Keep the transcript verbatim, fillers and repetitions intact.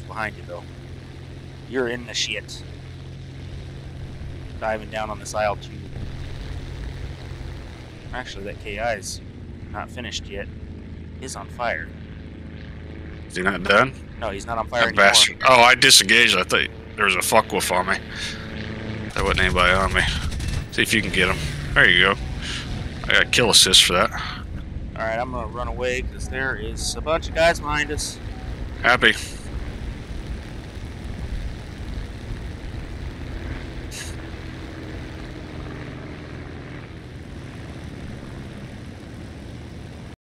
behind you, though. You're in the shit. Diving down on this aisle tube. Actually, that K I's not finished yet. He's on fire. Is he not done? No, he's not on fire That anymore. bastard. Oh, I disengaged. I thought there was a fuck wolf on me. There wasn't anybody on me. See if you can get him. There you go. I got kill assist for that. Alright, I'm gonna run away because there is a bunch of guys behind us. Happy.